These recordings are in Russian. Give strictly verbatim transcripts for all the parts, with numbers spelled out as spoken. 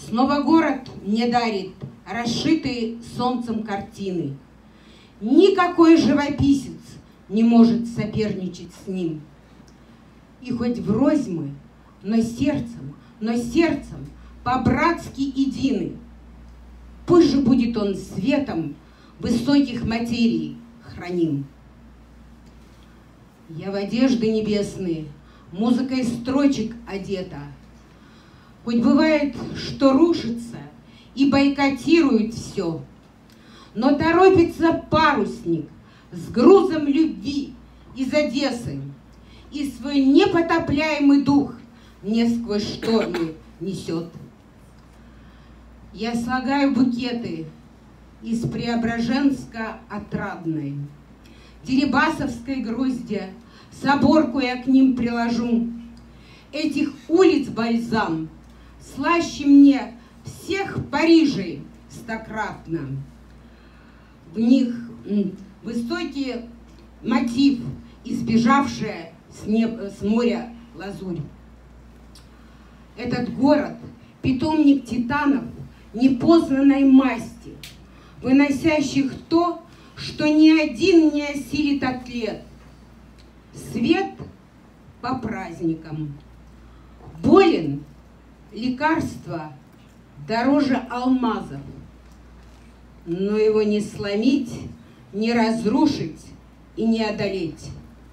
Снова город мне дарит расшитые солнцем картины. Никакой живописец не может соперничать с ним. И хоть врозь мы, но сердцем, но сердцем по-братски едины. Пусть же будет он светом высоких материй храним. Я в одежды небесные, музыкой строчек одета. Хоть бывает, что рушится и бойкотирует все, но торопится парусник с грузом любви из Одессы, и свой непотопляемый дух мне сквозь штормы несет. Я слагаю букеты из Преображенска-Отрадной, Дерибасовской гроздья, соборку я к ним приложу. Этих улиц бальзам слаще мне всех Парижей стократно. В них высокий мотив, избежавшая с, неб... с моря лазурь. Этот город — питомник титанов непознанной масти, выносящих то, что ни один не осилит атлет. Свет по праздникам. Болен лекарство дороже алмазов, но его не сломить, не разрушить и не одолеть.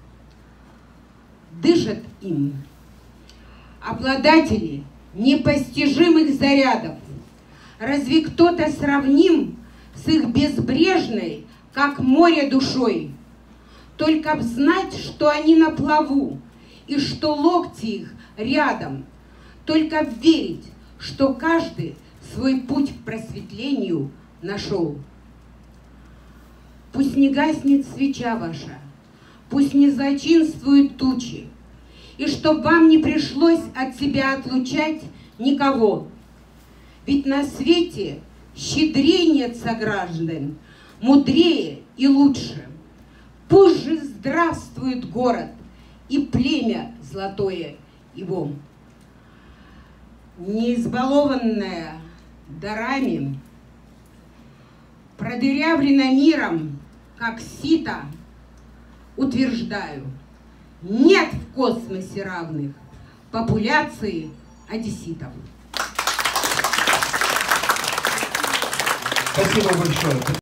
Дышат им обладатели непостижимых зарядов. Разве кто-то сравним с их безбрежной, как море, душой? Только б знать, что они на плаву, и что локти их рядом. Только б верить, что каждый свой путь к просветлению нашел. Пусть не гаснет свеча ваша, пусть не злочинствуют тучи, и чтоб вам не пришлось от себя отлучать никого. Ведь на свете щедрее нет сограждан, мудрее и лучше. Пусть же здравствует город и племя золотое его. Не избалованная дарами, продырявлена миром, как сито, утверждаю, нет в космосе равных популяции одесситов. Спасибо большое.